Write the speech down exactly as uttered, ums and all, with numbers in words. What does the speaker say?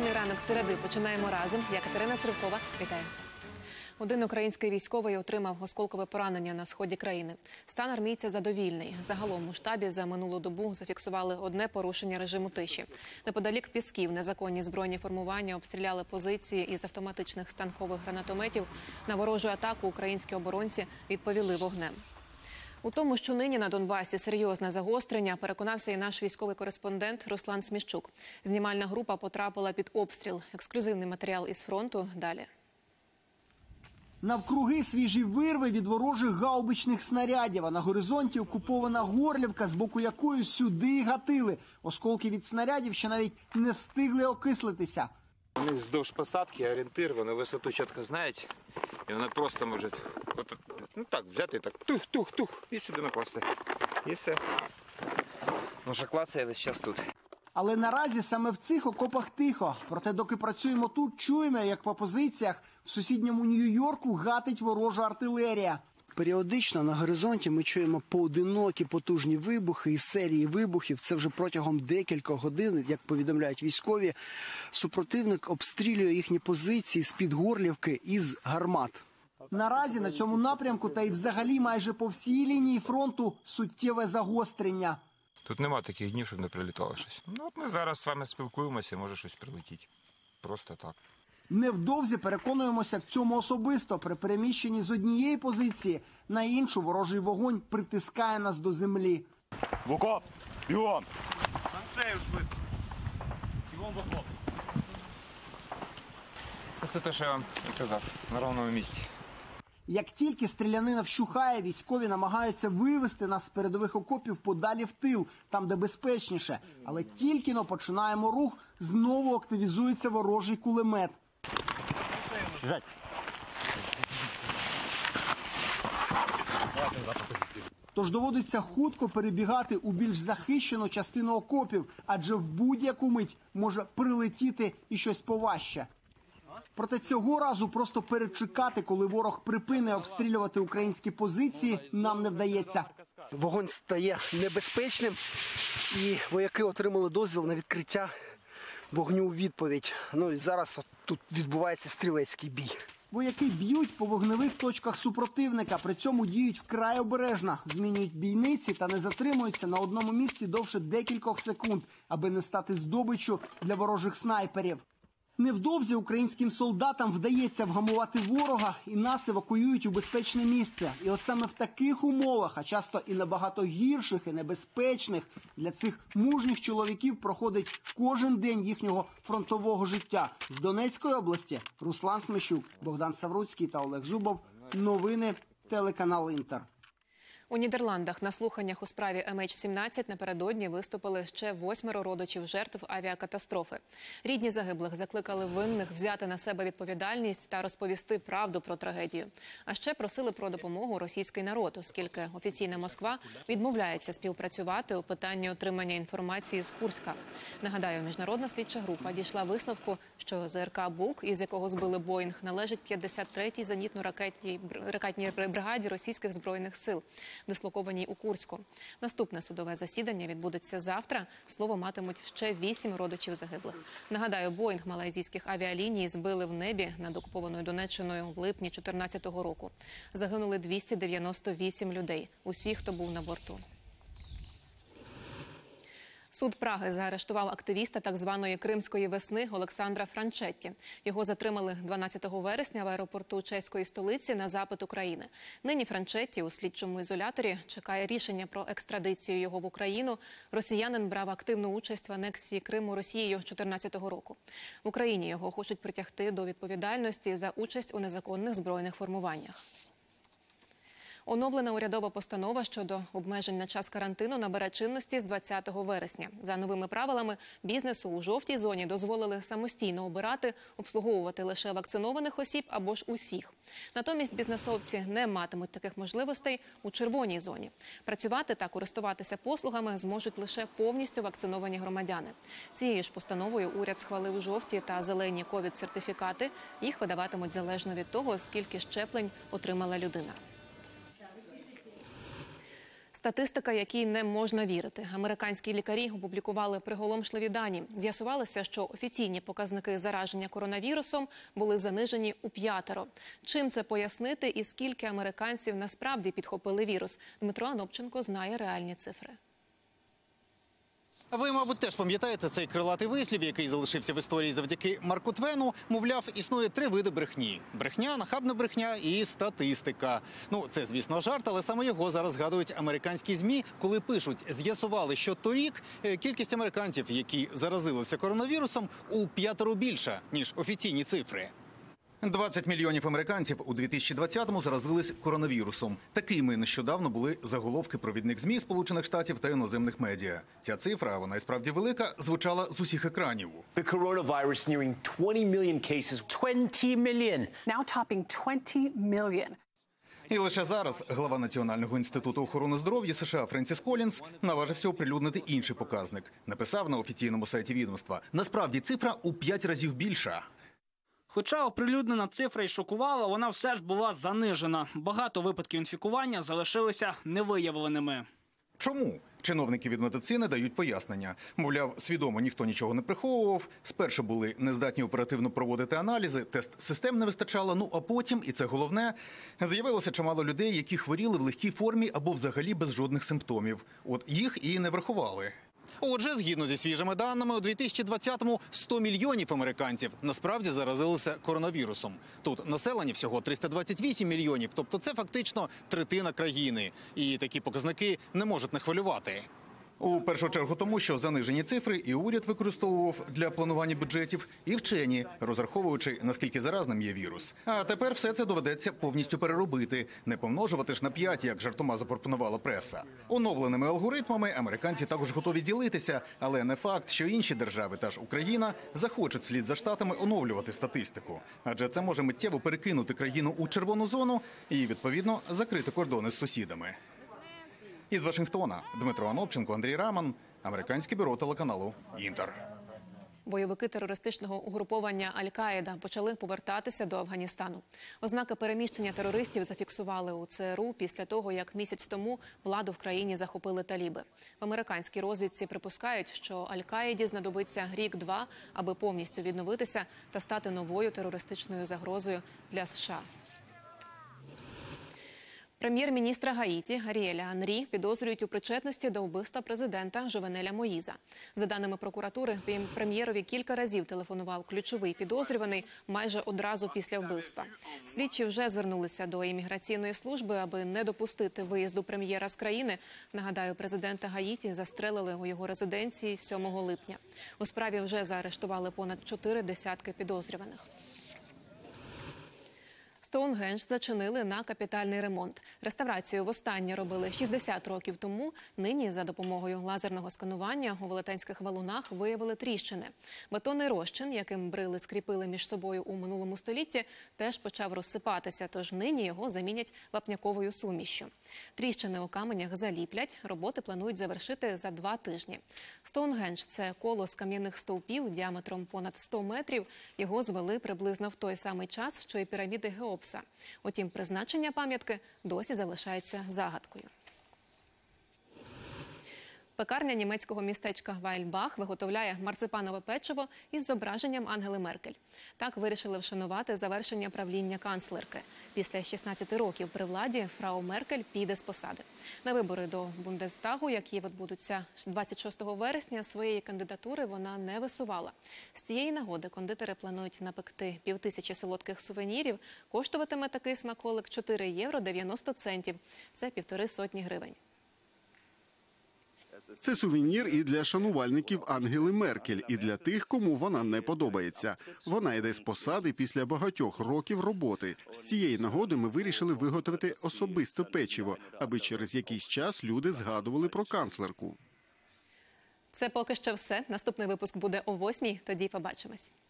Інформаційний ранок середи починаємо разом. Я Катерина Сривкова. Вітаю. Один український військовий отримав осколкове поранення на сході країни. Стан армійця задовільний. Загалом у штабі за минулу добу зафіксували одне порушення режиму тиші. Неподалік Пісків незаконні збройні формування обстріляли позиції із автоматичних станкових гранатометів. На ворожу атаку українські оборонці відповіли вогнем. У тому, що нині на Донбасі серйозне загострення, переконався і наш військовий кореспондент Руслан Сміщук. Знімальна група потрапила під обстріл. Ексклюзивний матеріал із фронту далі. Навкруги свіжі вирви від ворожих гаубичних снарядів, а на горизонті окупована Горлівка, з боку якої сюди гатили. Осколки від снарядів ще навіть не встигли окислитися. У них вздовж посадки орієнтир, вони висоту чітко знають, і вони просто можуть от, ну так, взяти і так тух-тух-тух і сюди накласти. І все. Наша клацає весь час тут. Але наразі саме в цих окопах тихо. Проте доки працюємо тут, чуємо, як по позиціях в сусідньому Нью-Йорку гатить ворожа артилерія. Періодично на горизонті ми чуємо поодинокі потужні вибухи і серії вибухів. Це вже протягом декількох годин, як повідомляють військові. Супротивник обстрілює їхні позиції з-під Горлівки із гармат. Наразі на цьому напрямку та й взагалі майже по всій лінії фронту суттєве загострення. Тут нема таких днів, щоб не прилітало щось. Ну от ми зараз з вами спілкуємося, може щось прилетіть. Просто так. Невдовзі переконуємося в цьому особисто. При переміщенні з однієї позиції на іншу ворожий вогонь притискає нас до землі. В окоп! Бігом! Саншею швидко! Бігом в окоп! Це те, що я вам казав, на ровному місці. Як тільки стрілянина вщухає, військові намагаються вивести нас з передових окопів подалі в тил, там де безпечніше. Але тільки-но починаємо рух, знову активізується ворожий кулемет. Жать. Тож доводиться хутко перебігати у більш захищену частину окопів, адже в будь-яку мить може прилетіти і щось поважче. Проте цього разу просто перечекати, коли ворог припине обстрілювати українські позиції, нам не вдається. Вогонь стає небезпечним, і вояки отримали дозвіл на відкриття вогню у відповідь. Ну і зараз от тут відбувається стрілецький бій. Вояки б'ють по вогневих точках супротивника, при цьому діють вкрай обережно, змінюють бійниці та не затримуються на одному місці довше декількох секунд, аби не стати здобиччю для ворожих снайперів. Невдовзі українським солдатам вдається вгамувати ворога і нас евакуюють у безпечне місце. І от саме в таких умовах, а часто і набагато гірших і небезпечних, для цих мужніх чоловіків проходить кожен день їхнього фронтового життя. З Донецької області Руслан Сміщук, Богдан Савруцький та Олег Зубов. Новини, телеканал Інтер. У Нідерландах на слуханнях у справі ем ейч сімнадцять напередодні виступили ще восьмеро родичів жертв авіакатастрофи. Рідні загиблих закликали винних взяти на себе відповідальність та розповісти правду про трагедію. А ще просили про допомогу російський народ, оскільки офіційна Москва відмовляється співпрацювати у питанні отримання інформації з Курська. Нагадаю, міжнародна слідча група дійшла висновку, що зе ер ка «Бук», із якого збили Боїнг, належить п'ятдесят третій зенітно-ракетній бригаді російських збройних сил, дислокованій у Курську. Наступне судове засідання відбудеться завтра. Слово матимуть ще вісім родичів загиблих. Нагадаю, Боїнг малайзійських авіаліній збили в небі над окупованою Донеччиною в липні дві тисячі чотирнадцятого року. Загинули двісті дев'яносто вісім людей. Усі, хто був на борту. Суд Праги заарештував активіста так званої «Кримської весни» Олександра Франчетті. Його затримали дванадцятого вересня в аеропорту чеської столиці на запит України. Нині Франчетті у слідчому ізоляторі чекає рішення про екстрадицію його в Україну. Росіянин брав активну участь в анексії Криму Росією дві тисячі чотирнадцятого року. В Україні його хочуть притягти до відповідальності за участь у незаконних збройних формуваннях. Оновлена урядова постанова щодо обмежень на час карантину набере чинності з двадцятого вересня. За новими правилами бізнесу у жовтій зоні дозволили самостійно обирати, обслуговувати лише вакцинованих осіб або ж усіх. Натомість бізнесовці не матимуть таких можливостей у червоній зоні. Працювати та користуватися послугами зможуть лише повністю вакциновані громадяни. Цією ж постановою уряд схвалив жовті та зелені ковід-сертифікати. Їх видаватимуть залежно від того, скільки щеплень отримала людина. Статистика, якій не можна вірити. Американські лікарі опублікували приголомшливі дані. З'ясувалося, що офіційні показники зараження коронавірусом були занижені у п'ятеро. Чим це пояснити і скільки американців насправді підхопили вірус? Дмитро Анопченко знає реальні цифри. Ви, мабуть, теж пам'ятаєте цей крилатий вислів, який залишився в історії завдяки Марку Твену. Мовляв, існує три види брехні. Брехня, нахабна брехня і статистика. Ну, це, звісно, жарт, але саме його зараз згадують американські ЗМІ, коли пишуть, з'ясували, що торік кількість американців, які заразилися коронавірусом, у п'ятеро більша, ніж офіційні цифри. двадцять мільйонів американців у дві тисячі двадцятому заразились коронавірусом. Такими нещодавно були заголовки провідних ЗМІ Сполучених Штатів та іноземних медіа. Ця цифра, вона і справді велика, звучала з усіх екранів. The coronavirus nearing twenty million cases. twenty million. Now topping twenty million. І лише зараз глава Національного інституту охорони здоров'я США Френсіс Колінс наважився оприлюднити інший показник. Написав на офіційному сайті відомства. Насправді цифра у п'ять разів більша. Хоча оприлюднена цифра й шокувала, вона все ж була занижена. Багато випадків інфікування залишилися невиявленими. Чому? Чиновники від медицини дають пояснення. Мовляв, свідомо ніхто нічого не приховував. Спершу були нездатні оперативно проводити аналізи, тест-систем не вистачало, ну а потім, і це головне, з'явилося чимало людей, які хворіли в легкій формі або взагалі без жодних симптомів. От їх і не врахували. Отже, згідно зі свіжими даними, у дві тисячі двадцятому сто мільйонів американців насправді заразилися коронавірусом. Тут населення всього триста двадцять вісім мільйонів, тобто це фактично третина країни. І такі показники не можуть не хвилювати. У першу чергу тому, що занижені цифри і уряд використовував для планування бюджетів, і вчені, розраховуючи, наскільки заразним є вірус. А тепер все це доведеться повністю переробити, не помножувати ж на п'ять, як жартома запропонувала преса. Оновленими алгоритмами американці також готові ділитися, але не факт, що інші держави, та ж Україна, захочуть слід за Штатами оновлювати статистику. Адже це може миттєво перекинути країну у червону зону і, відповідно, закрити кордони з сусідами. Із Вашингтона Дмитро Анопченко, Андрій Раман, американське бюро телеканалу «Інтер». Бойовики терористичного угруповання Аль-Каїда почали повертатися до Афганістану. Ознаки переміщення терористів зафіксували у ЦРУ після того, як місяць тому владу в країні захопили таліби. В американській розвідці припускають, що Аль-Каїді знадобиться рік-два, аби повністю відновитися та стати новою терористичною загрозою для США. Прем'єр-міністра Гаїті Аріеля Анрі підозрюють у причетності до вбивства президента Жовенеля Моїза. За даними прокуратури, прем'єрові кілька разів телефонував ключовий підозрюваний майже одразу після вбивства. Слідчі вже звернулися до імміграційної служби, аби не допустити виїзду прем'єра з країни. Нагадаю, президента Гаїті застрелили у його резиденції сьомого липня. У справі вже заарештували понад чотири десятки підозрюваних. Стоунхендж зачинили на капітальний ремонт. Реставрацію востаннє робили шістдесят років тому. Нині за допомогою лазерного сканування у велетенських валунах виявили тріщини. Бетонний розчин, яким брили скріпили між собою у минулому столітті, теж почав розсипатися, тож нині його замінять вапняковою сумішшю. Тріщини у каменях заліплять, роботи планують завершити за два тижні. Стоунхендж – це колос кам'яних стовпів діаметром понад сто метрів. Його звели приблизно в той самий час, що і піраміди Геопса. Утім, призначення пам'ятки досі залишається загадкою. Пекарня німецького містечка Вайльбах виготовляє марципанове печиво із зображенням Ангели Меркель. Так вирішили вшанувати завершення правління канцлерки. Після шістнадцяти років при владі фрау Меркель піде з посади. На вибори до Бундестагу, які відбудуться двадцять шостого вересня, своєї кандидатури вона не висувала. З цієї нагоди кондитери планують напекти півтисячі солодких сувенірів. Коштуватиме такий смаколик чотири євро дев'яносто центів. Це півтори сотні гривень. Це сувенір і для шанувальників Ангели Меркель, і для тих, кому вона не подобається. Вона йде з посади після багатьох років роботи. З цієї нагоди ми вирішили виготовити особисто печиво, аби через якийсь час люди згадували про канцлерку. Це поки що все. Наступний випуск буде о восьмій, тоді побачимось.